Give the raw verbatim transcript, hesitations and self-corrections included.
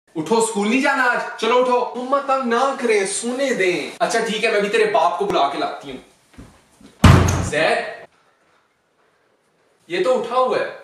उठो, स्कूल नहीं जाना आज, चलो उठो। मम्मा तंग ना करें, सोने दें। अच्छा ठीक है, मैं भी तेरे बाप को बुला के लाती हूँ। जैद, ये तो उठा हुआ है।